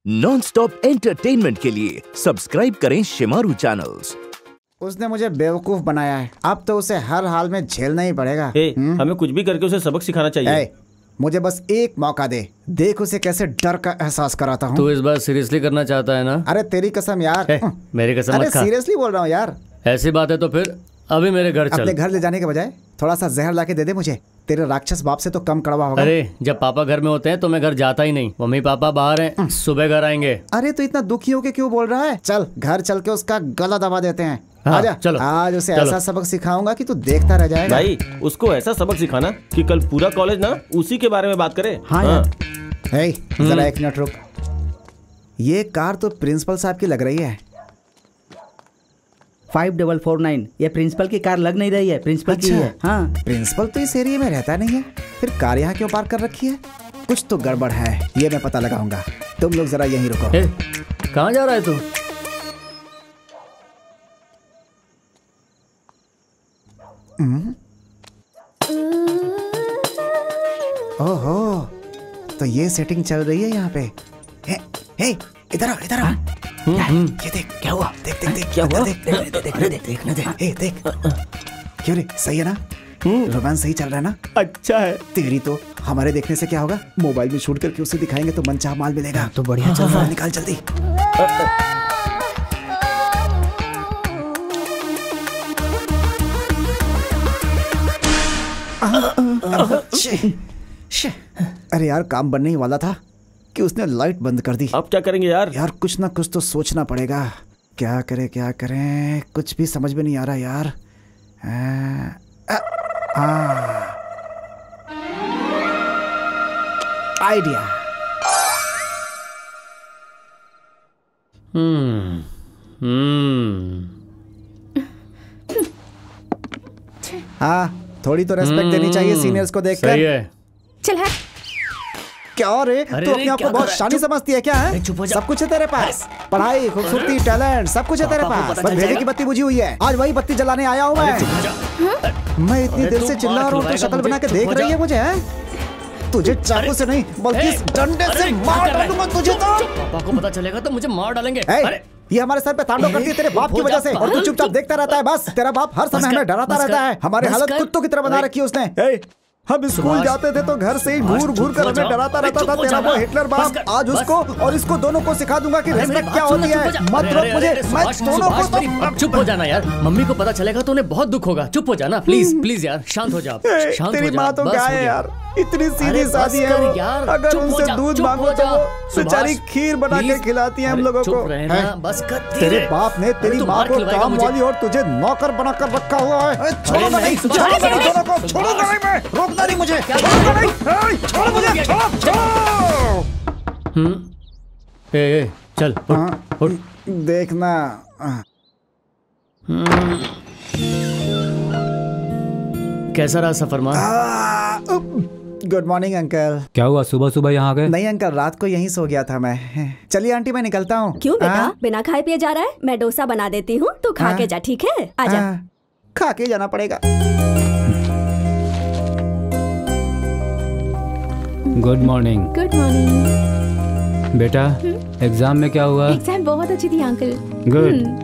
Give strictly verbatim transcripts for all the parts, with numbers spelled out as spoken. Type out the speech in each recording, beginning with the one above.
Non stop entertainment के लिए subscribe करें शेमारू चैनल्स। उसने मुझे बेवकूफ बनाया है, अब तो उसे हर हाल में झेलना ही पड़ेगा। ए, हमें कुछ भी करके उसे सबक सिखाना चाहिए। ए, मुझे बस एक मौका दे, देख उसे कैसे डर का एहसास कराता हूँ। तू इस बार सीरियसली करना चाहता है ना? अरे तेरी कसम यार। ए, मेरी कसम मत खा। अरे सीरियसली बोल रहा हूँ यार। ऐसी बात है तो फिर अभी मेरे घर चल। अपने घर ले जाने के बजाय थोड़ा सा जहर लाके दे दे मुझे, तेरे राक्षस बाप से तो कम कड़वा होगा। अरे जब पापा घर में होते हैं तो मैं घर जाता ही नहीं, मम्मी पापा बाहर हैं, सुबह घर आएंगे। अरे तो इतना दुखी होके क्यों बोल रहा है? चल घर चल के उसका गला दबा देते हैं। हाँ, आजा, चलो, आज उसे चलो। ऐसा सबक सिखाऊंगा कि तू देखता रह जाएगा। भाई उसको ऐसा सबक सिखाना कि कल पूरा कॉलेज ना उसी के बारे में बात करे। हाँ, हाँ। हे, जरा एक मिनट रुक, ये कार तो प्रिंसिपल साहब की लग रही है। फाइव डबल फोर नाइन, ये प्रिंसिपल की कार लग नहीं रही है, प्रिंसिपल अच्छा, की है। हाँ। प्रिंसिपल तो इस एरिया में रहता नहीं है, फिर कार यहाँ क्यों पार्क कर रखी है? कुछ तो गड़बड़ है, ये मैं पता लगाऊंगा। तुम लोग जरा यहीं रुको। कहाँ जा रहा है तू? ओहो, तो ये सेटिंग चल रही है यहाँ पे। हे, हे, इधर आओ, इधर आओ। ये देख, क्या हुआ? देख देख देख, क्या हुआ? देख देख देख देख देखने दे। हे देख, क्यों रे, सही है ना? रोमांस सही चल रहा है ना? अच्छा है। तेरी तो हमारे देखने से क्या होगा, मोबाइल में शूट करके उसे दिखाएंगे तो मनचाहा माल मिलेगा। तो बढ़िया चल रहा है। निकाल जल्दी। अरे यार, काम बनने ही वाला था कि उसने लाइट बंद कर दी। अब क्या करेंगे यार? यार कुछ ना कुछ तो सोचना पड़ेगा। क्या करें क्या करें, कुछ भी समझ में नहीं आ रहा यार। आ, आ, आ, आइडिया। हम्म हम्म हाँ, थोड़ी तो रेस्पेक्ट देनी चाहिए सीनियर्स को देखकर। सही है। चल है। क्या रे, तू अपने आप को बहुत शानी समझती है क्या है? सब कुछ है तेरे पास, पढ़ाई, खूबसूरती, टैलेंट, सब कुछ है तेरे पास। बस भेजे की बत्ती बुझी हुई है, आज वही बत्ती जलाने आया हूँ मैं। मैं इतनी देर से चिल्ला रहा हूँ, तो शक्ल बना के देख रही है मुझे। तुझे चाकू से नहीं बल्कि डंडे से मार डालूंगा तुझे। तो पापा को पता चलेगा तो मुझे मार डालेंगे। अरे ये हमारे सर पे तांडव करती है तेरे बाप की वजह से, और तू चुपचाप देखता रहता है। बस तेरा बाप हर समय हमें डराता रहता है। हमारी हालत कुत्तों की तरह बना रखी है उसने। हम स्कूल जाते थे तो घर से ही घूर घूर कर हमें डराता रहता था तेरा वो हिटलर बाप। आज उसको और इसको दोनों को सिखा दूंगा कि रिस्पेक्ट क्या होती है। मत रोक मुझे, मैं दोनों को। चुप हो जाना यार, मम्मी को पता चलेगा तो उन्हें बहुत दुख होगा। चुप हो जाना प्लीज प्लीज यार, शांत हो जा, शांत हो जा। तेरी माँ तो क्या है यार, इतनी सीधी सादी है वो। अगर उनसे दूध मांगो तो वो बेचारी खीर बना के खिलाती है हम लोगों को। बस तेरे बाप ने तेरी माँ को काम वाली और तुझे नौकर बनाकर रखा हुआ है। छोड़ो नहीं, छोड़ो नहीं दोनों को, छोड़ो नहीं, मैं रोकना नहीं मुझे, छोड़ो नहीं, छोड़ो मुझे, छोड़ो, छोड़ो। हम्म ए ए चल उठ उठ। देखना। कैसा रहा सफर माँ? Good morning uncle. क्या हुआ, सुबह सुबह यहाँ आ गए? नहीं अंकल, रात को यहीं सो गया था मैं। चलिए आंटी मैं निकलता हूँ। क्यों बेटा, बिना खाए पिए जा रहा है? मैं डोसा बना देती हूँ, तू खा के जा, ठीक है? आजा। खा के जाना पड़ेगा। Good morning. गुड मॉर्निंग बेटा, एग्जाम में क्या हुआ? एग्जाम बहुत अच्छी थी अंकल। गुड।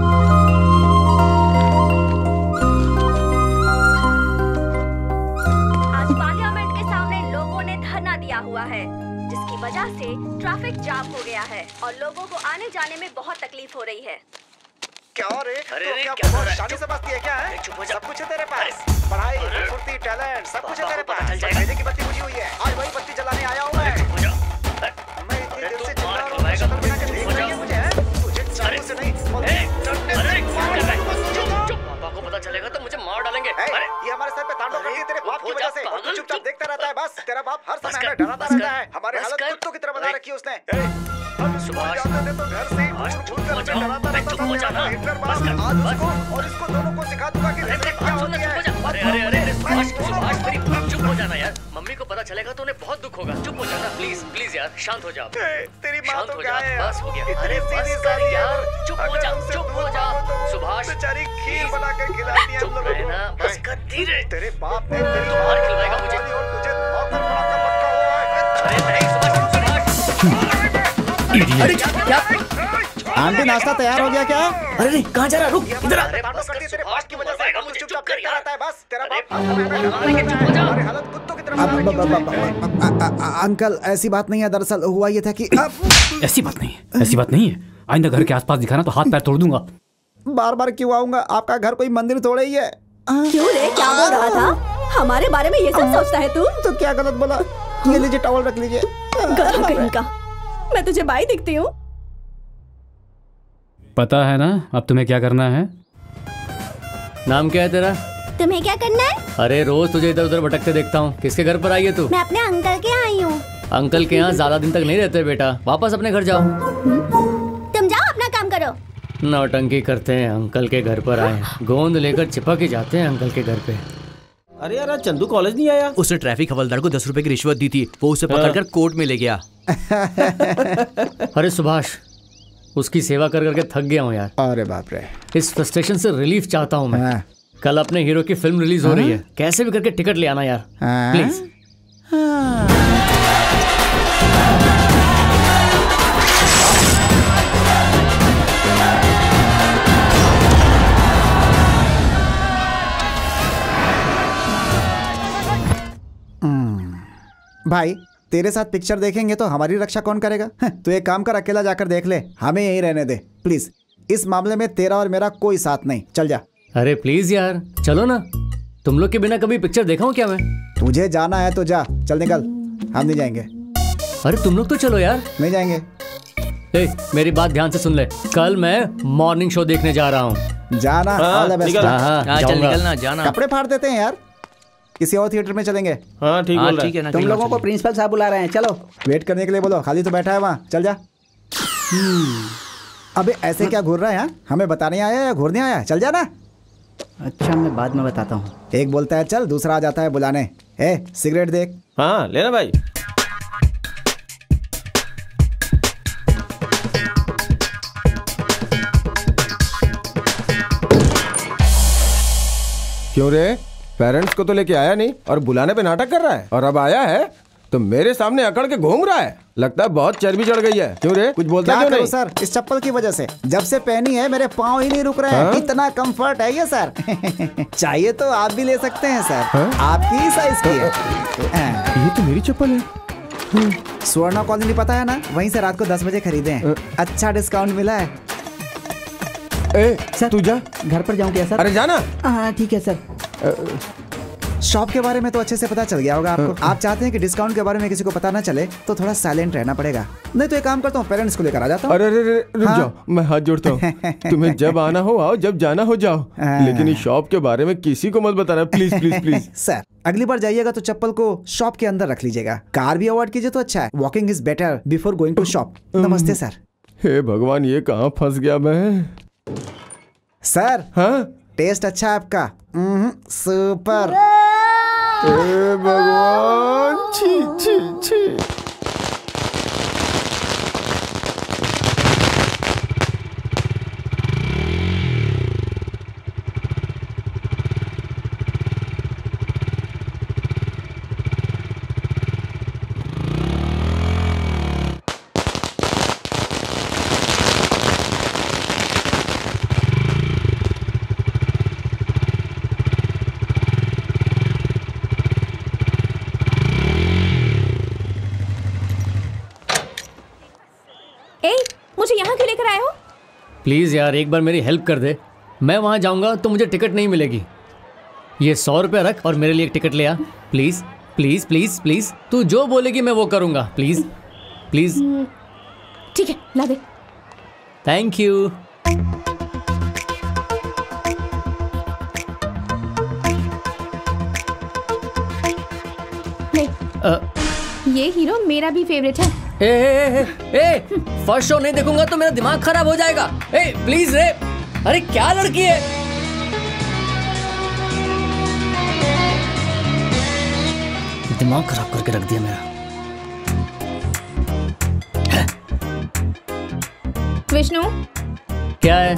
हुआ है, जिसकी वजह से ट्रैफिक जाम हो गया है और लोगों को आने जाने में बहुत तकलीफ हो रही है। क्या रे, तो क्या बहुत शानी समझती है क्या है? सब कुछ है तेरे पास, पढ़ाई, खूबसूरती, टैलेंट, सब कुछ है तेरे पास। भेजे की बत्ती बुझी हुई है, आज वही बत्ती जलाने आया हूँ मैं। मैं इतनी देर से चिल्ला रहा हूँ, शक्ल बना के देख रही है मुझे। तुझे चाकू से नहीं बल्कि डंडे से मार डालूंगा तुझे। पापा को पता चलेगा तो मुझे मार डालेंगे। ये हमारे सर पे तांडव करती है तेरे बाप की वजह से, और तू चुपचाप देखता रहता है। बस तेरा बाप हर समय हमें डराता रहता है। हमारी हालत कुत्तों की तरह बना रखी है उसने। हम स्कूल जाते थे तो घर से ही घूर घूर कर हमें डराता रहता था तेरा हिटलर बाप। आज उसको और इसको दोनों को सिखा दूंगा कि रिस्पेक्ट क्या होती है। अरे अरे अरे सुभाष सुभाष मेरी चुप हो जाना यार, मम्मी को पता चलेगा तो उन्हें बहुत दुख होगा। चुप हो जाना प्लीज प्लीज यार, शांत हो जा। तेरी माँ तो क्या है, बस हो गया। अरे बस कर यार, चुप हो जा, चुप हो जा। सुभाष बेचारी खीर बना कर खिलाती है हम लोगों को। बस कर धीरे। तेरे बाप ने तेरी मार खिलवाएगा मुझे और तुझे नौकर बनाकर रखा हुआ है। अरे नहीं सुभाष, सुभाष अरे क्या? आंटी नाश्ता तैयार हो गया क्या? अरे नहीं, कहाँ जा रहा? रुक इधर आ। अंकल ऐसी बात नहीं है, दरअसल हुआ ये था कि ऐसी बात नहीं है, ऐसी बात नहीं है। आइंदा घर के आसपास दिखाना तो हाथ पैर तोड़ दूंगा। बार बार क्यों आऊंगा? आपका घर कोई मंदिर थोड़ा ही है। क्यों रे, क्या बोल रहा था? हमारे बारे में ये सब सोचता है तू? तो क्या गलत बोला? ये लीजिए टॉवल रख लीजिए। गधा कहीं का, मैं तुझे बाई दिखती हूँ? पता है ना अब तुम्हें क्या करना है? नाम क्या है तेरा? तुम्हें क्या करना है? अरे रोज तुझे इधर उधर भटकते देखता हूँ। किसके घर पर आई है तू? मैं अपने अंकल के आई हूँ। अंकल के यहाँ ज्यादा दिन तक नहीं रहते बेटा, वापस अपने घर जाओ। तुम जाओ अपना काम करो। नौटंकी करते हैं, अंकल के घर पर आए, गोंद लेकर चिपक ही जाते हैं अंकल के घर पे। अरे यार चंदू कॉलेज नहीं आया। उसने ट्रैफिक हवलदार को दस रुपए की रिश्वत दी थी, वो उसे पकड़कर कोर्ट में ले गया। अरे सुभाष, उसकी सेवा कर करके थक गया हूँ यार। अरे बाप रे, इस फ्रस्ट्रेशन से रिलीफ चाहता हूँ मैं। कल अपने हीरो की फिल्म रिलीज हो रही है, कैसे भी करके टिकट ले आना यार प्लीज। भाई तेरे साथ पिक्चर देखेंगे तो हमारी रक्षा कौन करेगा? तो एक काम कर, अकेला जाकर देख ले, हमें यहीं रहने दे प्लीज। इस मामले में तेरा और मेरा कोई साथ नहीं, चल जा। अरे प्लीज यार चलो ना, तुम लोग के बिना कभी पिक्चर देखा हूँ क्या मैं? तुझे जाना है तो जा, चल निकल। हम नहीं जाएंगे। अरे तुम लोग तो चलो यार। नहीं जाएंगे। ए, मेरी बात ध्यान से सुन ले, कल मैं मॉर्निंग शो देखने जा रहा हूँ। जाना। हाँ, निकल। निकल। हाँ, चल निकलना, जाना। कपड़े फाड़ देते हैं यार, किसी और थिएटर में चलेंगे। हाँ ठीक हाँ, बोल ठीक है रहा ना। तुम लोगों को प्रिंसिपल साहब बुला रहे हैं, चलो। वेट करने के लिए बोलो, खाली तो बैठा है वहाँ, चल जा। अबे ऐसे क्या घूर रहा है यहाँ? हमें बताने आया या घूरने आया? चल जा ना। अच्छा मैं बाद में बताता हूँ। एक बोलता है चल, दूसरा आ जाता है बुलाने। ए सिगरेट देख। हाँ लेना भाई। क्यों रे, पेरेंट्स को तो लेके आया नहीं और बुलाने पे नाटक कर रहा है, और अब आया है तो मेरे सामने अकड़ के घूम रहा है। लगता है बहुत चर्बी चढ़ गई है। क्यों रे, कुछ बोलता क्या क्यों करूं नहीं? सर, इस चप्पल की वजह से जब से पहनी है मेरे पाँव ही नहीं रुक रहे हैं। हाँ? इतना कंफर्ट है ये सर। चाहिए तो आप भी ले सकते हैं सर। हाँ? आपकी ही साइज की है। ये तो मेरी चप्पल है। स्वर्णा कॉलोनी पता है ना, वहीं से रात को दस बजे खरीदे हैं। अच्छा डिस्काउंट मिला है। ए, सर तू जा। घर पर जाऊँ क्या सर? अरे जाना। हाँ ठीक है सर। शॉप के बारे में तो अच्छे से पता चल गया होगा आपको। आप चाहते हैं कि डिस्काउंट के बारे में किसी को पता ना चले तो थोड़ा साइलेंट रहना पड़ेगा। नहीं तो एक काम करता हूँ, पेरेंट्स को लेकर आ जाता हूँ। अरे अरे अरे, रुक हाँ? जाओ, मैं हाथ जोड़ता हूँ। तुम्हें जब आना हो आओ, जब जाना हो जाओ, लेकिन इस शॉप के बारे में किसी को मत बताना प्लीज प्लीज प्लीज। सर अगली बार जाइएगा तो चप्पल को शॉप के अंदर रख लीजिएगा। कार भी अवॉइड कीजिए तो अच्छा है। Walking is better before going to shop. नमस्ते सर। हे भगवान, ये कहाँ फंस गया मैं। सर हाँ टेस्ट अच्छा है आपका। सुपर। हे भगवान, छी छी छी। प्लीज यार एक बार मेरी हेल्प कर दे। मैं वहां जाऊंगा तो मुझे टिकट नहीं मिलेगी। ये सौ रुपया रख और मेरे लिए एक टिकट ले आ प्लीज प्लीज प्लीज प्लीज। तू जो बोलेगी मैं वो करूंगा। Please please. ठीक है ला दे। Thank you. ये हीरो मेरा भी फेवरेट है। ए, ए, ए, ए, फर्स्ट शो नहीं देखूंगा तो मेरा दिमाग खराब हो जाएगा। ए, प्लीज रे। अरे क्या लड़की है। दिमाग खराब करके रख दिया मेरा। विष्णु क्या है?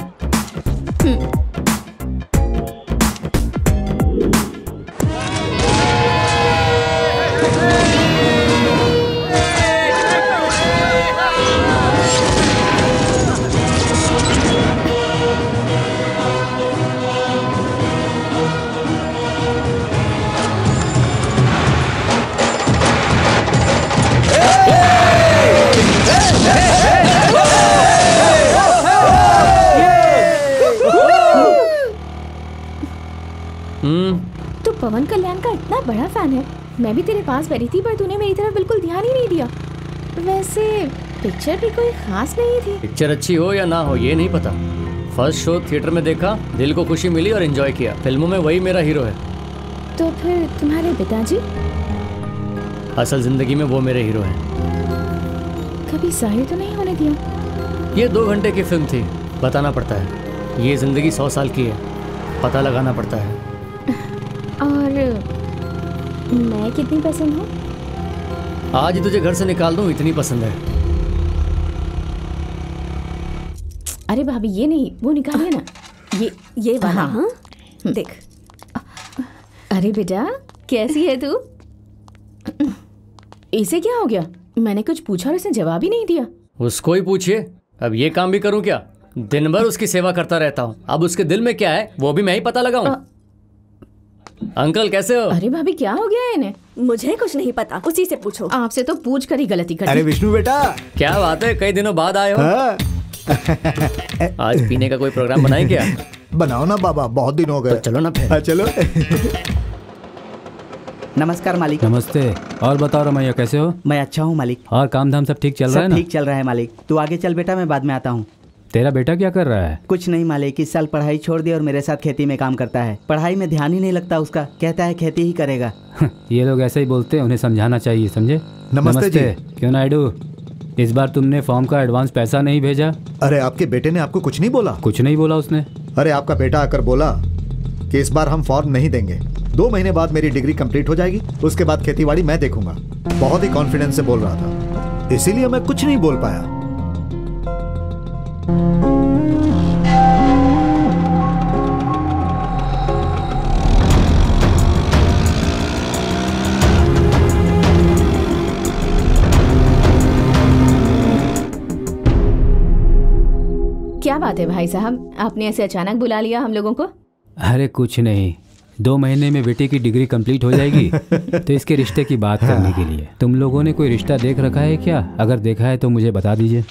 पवन कल्याण का इतना बड़ा फैन है। मैं भी तेरे पास बैठी थी पर तूने मेरी तरफ बिल्कुल ध्यान ही नहीं दिया। वैसे पिक्चर भी कोई खास नहीं थी। पिक्चर अच्छी हो या ना हो ये नहीं पता, फर्स्ट शो थिएटर में देखा, दिल को खुशी मिली और एंजॉय किया। फिल्मों में वही मेरा हीरो है। तो फिर तुम्हारे पिताजी? असल जिंदगी में वो मेरे हीरो हैं। कभी जाहिर तो नहीं होने दिया? ये दो घंटे की फिल्म थी, बताना पड़ता है। ये जिंदगी सौ साल की है, पता लगाना पड़ता है। और मैं कितनी पसंद हूँ? आज तुझे घर से निकाल दूं इतनी पसंद है। अरे भाभी ये नहीं, वो निकालिए ना। ये ये वाला। हाँ, हाँ? देख। अरे बेटा कैसी है तू? इसे क्या हो गया? मैंने कुछ पूछा और इसने जवाब ही नहीं दिया। उसको ही पूछिए। अब ये काम भी करूं क्या? दिन भर उसकी सेवा करता रहता हूँ। अब उसके दिल में क्या है वो भी मैं ही पता लगाऊं। अंकल कैसे हो? अरे भाभी क्या हो गया है इन्हें? मुझे कुछ नहीं पता, उसी से पूछो। आपसे तो पूछ कर ही गलती कर दी। अरे विष्णु बेटा, क्या बात है, कई दिनों बाद आए हो। हाँ? आज पीने का कोई प्रोग्राम बनाए क्या? बनाओ ना बाबा, बहुत दिन हो गए। तो चलो ना फिर। हाँ, चलो। नमस्कार मालिक। नमस्ते। और बताओ रमैया कैसे हो? मैं अच्छा हूँ मालिक। और काम धाम सब ठीक चल रहा है ना? ठीक चल रहा है मालिक। तू आगे चल बेटा, मैं बाद में आता हूँ। तेरा बेटा क्या कर रहा है? कुछ नहीं मालिक, इस साल पढ़ाई छोड़ दी और मेरे साथ खेती में काम करता है। पढ़ाई में ध्यान ही नहीं लगता उसका, कहता है खेती ही करेगा। ये लोग ऐसे ही बोलते हैं, उन्हें समझाना चाहिए, समझे? नमस्ते जी। क्यों नायडू, इस बार तुमने फॉर्म का एडवांस पैसा नहीं भेजा? अरे आपके बेटे ने आपको कुछ नहीं बोला? कुछ नहीं बोला उसने। अरे आपका बेटा आकर बोला कि इस बार हम फॉर्म नहीं देंगे, दो महीने बाद मेरी डिग्री कंप्लीट हो जाएगी, उसके बाद खेतीबाड़ी मैं देखूंगा। बहुत ही कॉन्फिडेंस से बोल रहा था, इसीलिए मैं कुछ नहीं बोल पाया। क्या बात है भाई साहब, आपने ऐसे अचानक बुला लिया हम लोगों को? अरे कुछ नहीं, दो महीने में बेटे की डिग्री कंप्लीट हो जाएगी तो इसके रिश्ते की बात करने के लिए। तुम लोगों ने कोई रिश्ता देख रखा है क्या? अगर देखा है तो मुझे बता दीजिए।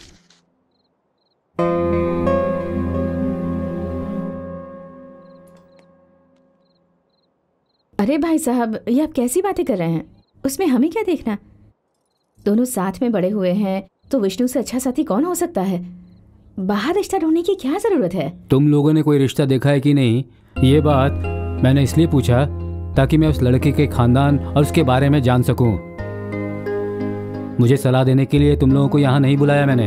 अरे भाई साहब, ये आप कैसी बातें कर रहे हैं? उसमें हमें क्या देखना? दोनों साथ में बड़े हुए हैं तो विष्णु से अच्छा साथी कौन हो सकता है? बाहर रिश्ता ढूंढने की क्या जरूरत है? तुम लोगों ने कोई रिश्ता देखा है कि नहीं, ये बात मैंने इसलिए पूछा ताकि मैं उस लड़के के खानदान और उसके बारे में जान सकूं। मुझे सलाह देने के लिए तुम लोगों को यहाँ नहीं बुलाया मैंने।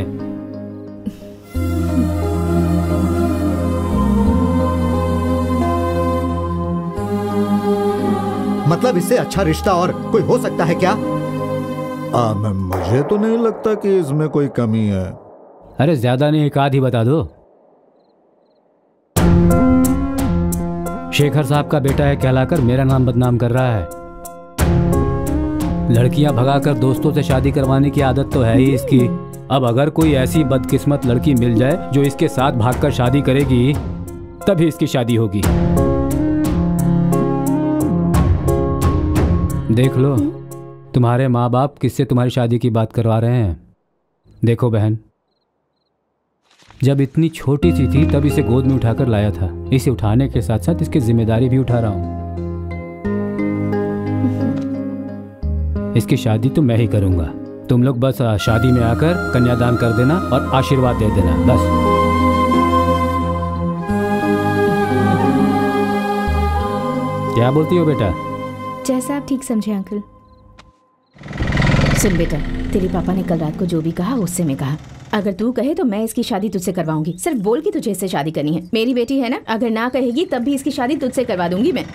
मतलब इससे अच्छा रिश्ता और कोई हो सकता है क्या? आ, मुझे तो नहीं लगता कि इसमें कोई कमी है। अरे ज्यादा नहीं, एक आध ही बता दो। शेखर साहब का बेटा है कहलाकर मेरा नाम बदनाम कर रहा है। लड़कियां भगाकर दोस्तों से शादी करवाने की आदत तो है ही इसकी। अब अगर कोई ऐसी बदकिस्मत लड़की मिल जाए जो इसके साथ भागकर शादी करेगी, तभी इसकी शादी होगी। देख लो, तुम्हारे माँ बाप किससे तुम्हारी शादी की बात करवा रहे हैं। देखो बहन, जब इतनी छोटी सी थी तब इसे गोद में उठाकर लाया था। इसे उठाने के साथ साथ इसकी जिम्मेदारी भी उठा रहा हूं। इसकी शादी तो मैं ही करूंगा। तुम लोग बस शादी में आकर कन्यादान कर देना और आशीर्वाद दे देना, बस। क्या बोलती हो बेटा? जैसा आप ठीक समझे अंकल। सुन बेटा, तेरे पापा ने कल रात को जो भी कहा उससे मैं कहा। अगर तू कहे तो मैं इसकी शादी तुझसे करवाऊंगी। सिर्फ बोल कि तुझे इससे शादी करनी है। मेरी बेटी है ना, अगर ना कहेगी तब भी इसकी शादी तुझसे करवा दूंगी मैं।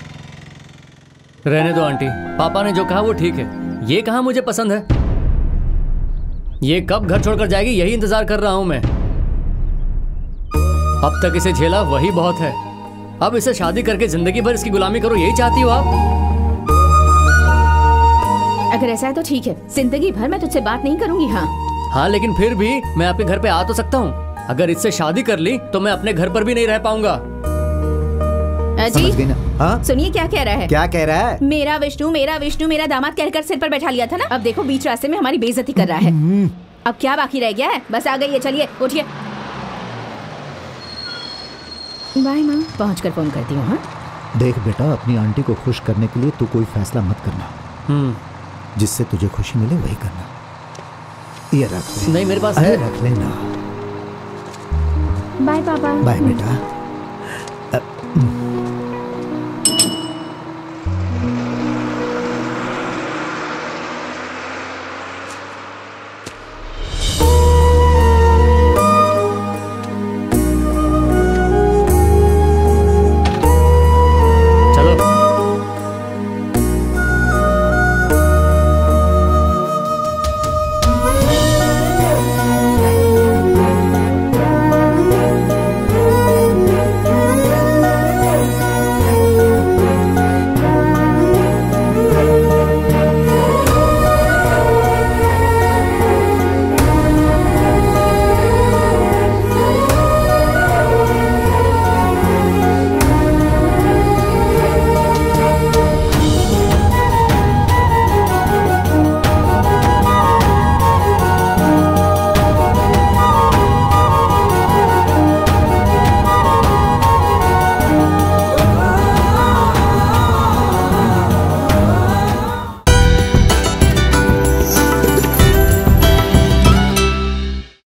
रहने दो आंटी, पापा ने जो कहा वो ठीक है। ये कहा मुझे पसंद है। ये कब घर छोड़कर जाएगी यही इंतजार कर रहा हूं मैं। अब तक इसे झेला वही बहुत है। अब इसे शादी करके जिंदगी भर इसकी गुलामी करो, यही चाहती हो आप? अगर ऐसा है तो ठीक है, जिंदगी भर मैं तुझसे बात नहीं करूंगी। हाँ हाँ, लेकिन फिर भी मैं आपके घर पे आ तो सकता हूँ। अगर इससे शादी कर ली तो मैं अपने घर पर भी नहीं रह पाऊंगा। अजी, हाँ? सुनिए क्या कह रहा है। क्या कह रहा है? मेरा विष्णु मेरा विष्णु मेरा दामाद कहकर सिर पर बैठा लिया था ना, अब देखो बीच रास्ते में हमारी बेइज्जती कर रहा है। अब क्या बाकी रह गया है? बस आ गई है, चलिए उठिए। बाय माँ, पहुँच कर फोन करती हूँ। हाँ देख बेटा, अपनी आंटी को खुश करने के लिए तू कोई फैसला मत करना। हम्म, जिससे तुझे खुशी मिले वही करना। ये रख ले। नहीं मेरे पास अरे रख लेना। बाय पापा। बाय बेटा।